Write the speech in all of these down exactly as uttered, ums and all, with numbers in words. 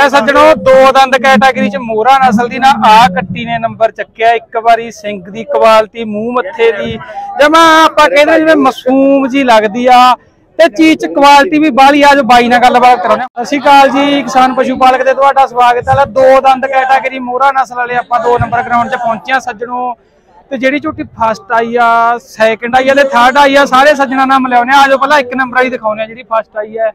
ਲੈ ਸੱਜਣੋ दो दंद कैटागरी च मोहरा नस्ल दी ना आ कट्टी ने नंबर चक्या। एक बारी सिंग दी क्वालिटी मूंह मत्थे दी जमा आपां कहदे जिवें मासूम जी लगदी आ ते चीज क्वालिटी भी बाली आ। जो बाई नाल गलबात कराउने। सत श्री अकाल जी किसान पशु पालक दे तुहाडा स्वागत है। दो दंद कैटागरी मोहरा नस्ल वाले आपां दो नंबर ग्राउंड च पहुंचे सज्जणों ते जिहड़ी झोटी फस्ट आई आ सैकंड आई है थर्ड आई है सारे सज्जणा नाम मिलाउने। आ जाओ पहला एक नंबर वाली दिखाउने जिहड़ी फस्ट आई है।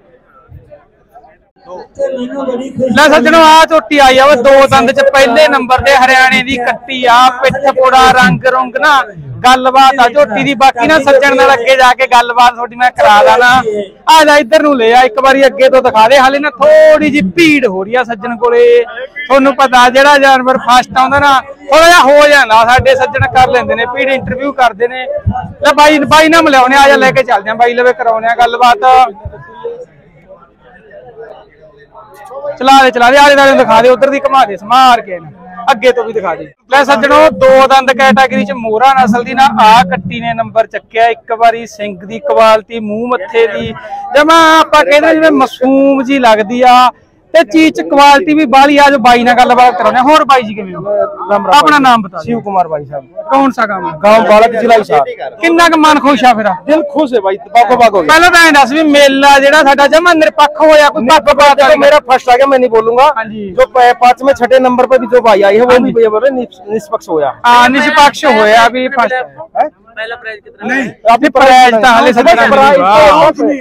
ਲੈ सज्जणों आ झोटी आई है दो दंद च पहले नंबर ते हरियाणे दी कट्टी आ। पिठ पोड़ा रंग रुंग ना गलबात आ झोटी दी। बाकी ना सज्जण नाल अगे जाके गलबात थोड़ी मैं करा देना। आ जा इधर नूं ले आ एक बारी अगे तो दिखा दे। हाले ना थोड़ी जी भीड़ हो रही है सज्जण कोले। तुहानूं पता जिहड़ा जानवर फस्ट आउंदा ना थोड़ा जिहा हो जांदा साडे सज्जण कर लेंदे ने भीड़ इंटरव्यू करदे ने। ले बाई बाई ना मिलाउने आ जा लेके चलदे आ बाई लवे कराउने आ गलबात। चला दे चला दे आले दाले दिखा दे उधर दी घुमा दे समार के अगे तो भी दिखा दे। ले सज्जणों दो दंद कैटागरी च मोहरा नस्ल दी ना आ कट्टी ने नंबर चक्या। एक बारी सिंग दी क्वालिटी मूंह मत्थे दी जमा आपां कहदे जिवें मासूम जी लगदी आ ते चीज क्वालिटी भी बाली आ। जो बाई नाल गलबात कराउने। होर बाई जी किवें हो? अपना नाम बता। शिव कुमार बाई साहब। कौन सा गांव? गांव बालक जिला हिसार। किन्ना क मन खुश आ फिर? दिल खुश है भाई बागो बागो। पहले तो ऐ दस भी मेला जेड़ा साडा जमा निरपक्ष होया कोई पक्ष बात है? मेरा फर्स्ट आ गया मैं नहीं बोलूंगा। जो पांचवें छठे नंबर पे भी जो भाई आई है वो भी निष्पक्ष होया। हां निष्पक्ष होया भी फर्स्ट है। पहला प्राइज कितना? नहीं अपनी प्राइज ता हाले सज्जण प्राइज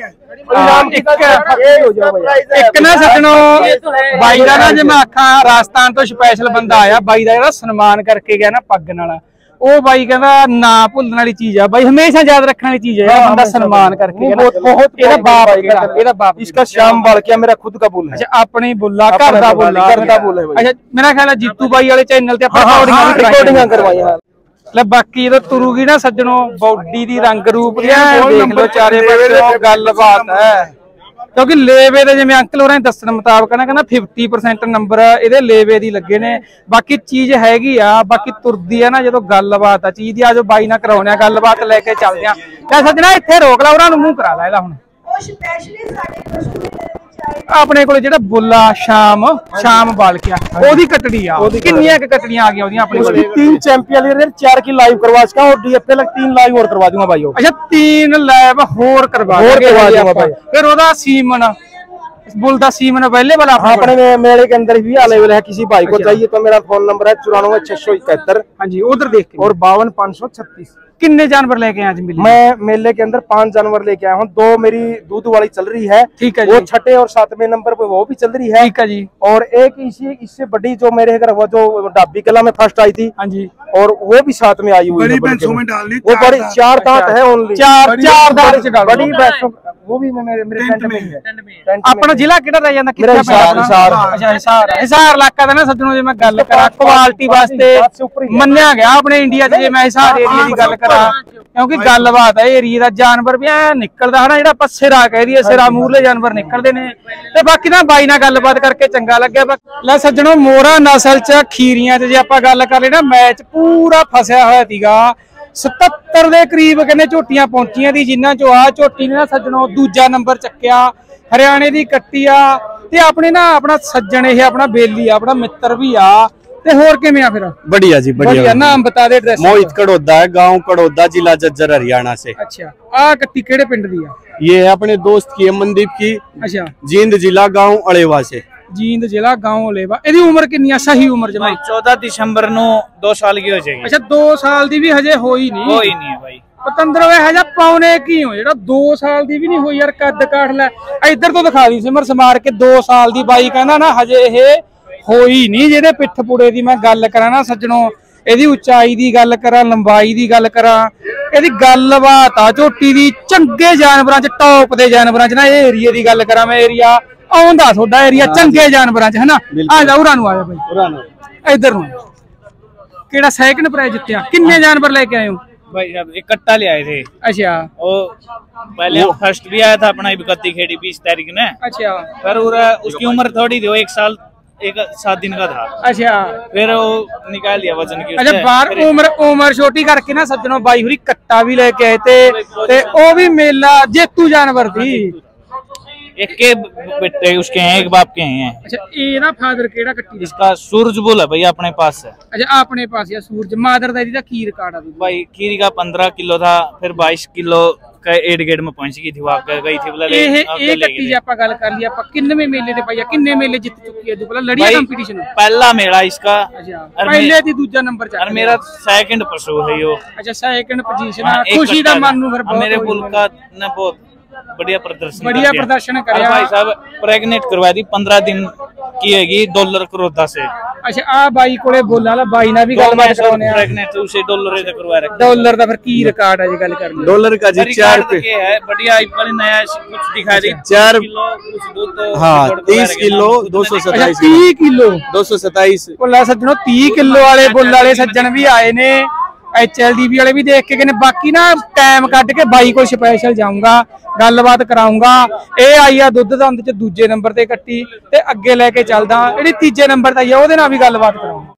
एक ना सज्जणों बाई का ना जिवें आखा राजस्थान तो स्पैशल बंदा आया बाई का जिहड़ा सन्मान करके गया ना पग नाल ओ बाई कहंदा ना भुल्लण वाली चीज है। बाई हमेशा याद रखने वाली चीज है। बंदा सन्मान करके बहुत बहुत एदा बाप एदा बाप इसका श्याम बालकिया मेरा खुद का बुल है। अच्छा अपनी बुल्ला घर दा बुल्ला घर दा बुल है। अच्छा मेरा ख्याल है जीतू बाई वाले चैनल ते अपनी रिकॉर्डिंग करवाई हां। ले बाकी जो तुरूगी ना सज्जणों बॉडी दी रंग रूप देख लो चारे पासों गलबात है। क्योंकि लेवे दे जिवें अंकल होरां दस्सण मुताबक ना कहना फिफ्टी परसेंट नंबर इहदे लेवे दी लगे ने। बाकी चीज हैगी आ बाकी तुरदी है ना जो गलबात आ चीज दी। आ जो बाई नाल कराउने गलबात लेके चलदे आ। ते सज्जणा इत्थे रोक ला उहनां नूं मूंह करा ला इहदा हुण। अपने को जेड़ा बुल्ला शाम शाम बालकिया ओदी कटड़ी आ कितनियां कटड़ियां आ गई ओदियां अपने को? तीन चैंपियन लीडर चार की लाइव करवा सका और डीएफ तक तीन लाइव और करवा दूंगा भाई। अच्छा तीन लाइव और करवा दूंगा भाई। फिर ओदा सीमन बुल दा सीमन अवेलेबल है अपने मेले के अंदर भी अवेलेबल है। किसी भाई को चाहिए तो मेरा फोन नंबर है चौरानवे छह सौ इकहत्तर। हाँ जी उधर देख के और बावन पाँच सौ छत्तीस। किन्ने जानवर लेके आए आज मेले? मैं मेले के अंदर पांच जानवर लेके आया हूँ। दो मेरी दूध वाली चल रही है। ठीक है वो छठे और सातवें नंबर पे वो भी चल रही है। ठीक है जी। और एक इसी इससे बड़ी जो मेरे घर वो जो डाबी कला में फर्स्ट आई थी। हाँ जी और वो भी साथ में आई हुई है। वो बड़ी चार दांत है ओनली चार चार दांत बड़ी वो भी मेरे मेरे टेंट में है। अपना जिला किहड़ा रह जांदा? कितना हिसार हिसार। अच्छा हिसार हिसार इलाका दा ना सज्जणों जे मैं गल करा क्वालिटी वास्ते मन्निया गया अपने इंडिया च। जे मैं हिसार एरिया दी गल करा क्योंकि गलबात है एरिया दा जानवर भी ऐ निकलदा है ना जेड़ा ਆਪਾਂ ਸਿਰਾ ਕਹਿ ਦਈਏ ਸਿਰਾ ਮੂਰਲੇ जानवर निकलदे ने। ते बाकी ना बाई नाल गलबात करके चंगा लग्या। ਲੈ सज्जणों मोहरा नस्ल च खीरियां च जे ਆਪਾਂ गल कर ले ना मैच पूरा फसिया होया सीगा। सतहत्तर के करीब कहने झोटियां पहुंचियां थी जिन्हां चों आ झोटी ने ना सज्जणों दूजा नंबर चक्या। हरियाणे की कट्टी आ ते अपने ना अपना सज्जन ये अपना बेली अपना मित्र भी आ। ते होर किवें आ फिर? बढ़िया जी बढ़िया। नाम बता दे। मोहित कड़ोदा है गांव कड़ोदा जिला जज्जर हरियाणा से। अच्छा आ कट्टी केड़े पिंड दी आ? ये है अपने दोस्त की है मनदीप की। अच्छा जींद जिला गांव अलेवा से। जींद जिला गांव अलेवा। एदी उम्र कितनी है? सही उम्र जमा चौदह दिसंबर नू दो साल की हो जाएगी। अच्छा दो साल दी भी हजे होई नहीं? होई नहीं है भाई। पतंदर वे हजा पौने की हो जेड़ा दो साल दी भी नहीं होई यार। कद काट ले इधर तो दिखा दी सिमर समार के दो साल दी बाई कहना ना हजे ये होई नहीं। जेडे पिठ पुड़े दी मैं गल करा ना सज्जणों एदी उचाई दी गल करा लंबाई दी गल करा एदी गलबात आ झोटी दी चंगे जानवरां च टॉप दे जानवरां च ना ये एरिया दी गल करा मैं एरिया आउंदा थोड़ा एरिया चंगे जानवरां च है ना। आ जा उरा नु आया भाई इधर नु केड़ा सेकंड प्राइज जित्या? किन्ने जानवर लेके आए हो भाई? साहब एक कट्टा ले आए थे। अच्छा वो पहले फर्स्ट भी आया था अपना इकती खेड़ी बीस तारीख ने। अच्छा फिर उसकी उम्र थोड़ी थी वो एक साल एक सात दिन का था। अच्छा फिर वो निकाल लिया वजन की। अच्छा बार उम्र उम्र छोटी करके ना सज्जनों बाई हुरी कट्टा भी लेके आए थे ते ओ भी मेला जेतू जानवर थी। एक के बेटे उसके हैं, एक बाप के हैं। अच्छा ये ना फादर केड़ा कट्टी इसका सूरजबुल है भैया अपने पास है। अच्छा अपने पास या सूरज मादर दा दा की रिकॉर्ड है भाई खीरी का पंद्रह किलो था, फिर बाईस किलो का एड गेट में पहुंच गई थी, वो गई थी बोला ले ਇਹ ਇਹ ਕੱਟੀ ਜੇ ਆਪਾਂ ਗੱਲ ਕਰ ਲਈ ਆਪਾਂ ਕਿੰਨਵੇਂ ਮੇਲੇ ਤੇ ਪਈਆ किन्ने मेले जित चुकी है जो बोला लड़िया कंपटीशन पहला मेला इसका। अच्छा पहले दी दूसरा नंबर और मेरा सेकंड परसों है यो। अच्छा सेकंड पोजीशन खुशी दा मन नु फिर मेरे मुल्क का ने बहुत बढ़िया प्रदर्शन बढ़िया प्रदर्शन करया भाई साहब। प्रेग्नेंट करवा दी पंद्रह दिन की हैगी डॉलर करोदा से। अच्छा आ बाई कोले बोला ला बाई ना भी गलबात करवाने प्रेग्नेंट उसे डॉलर से करवा रखे। डॉलर दा फिर की रिकॉर्ड है जी गल करनी डॉलर का जी चार पे है बढ़िया वाली नया कुछ दिखा दी चार किलो कुछ दूध। हाँ तीस किलो दो सौ सताईस तीस किलो दो सौ सताईस बोला सज्जनों तीस किलो वाले बुल वाले सज्जन भी आए ने एच एल डी बी वाले भी देख के गए। बाकी ना टाइम कट के बाई को स्पेशल जाऊंगा गलबात कराऊंगा। ये आई आ दुध दंद च दूजे नंबर ते कट्टी ते अगे लेके चलदा, जेहड़ी तीजे नंबर ते आई आ ओहदे नाल भी गलबात कराऊंगा।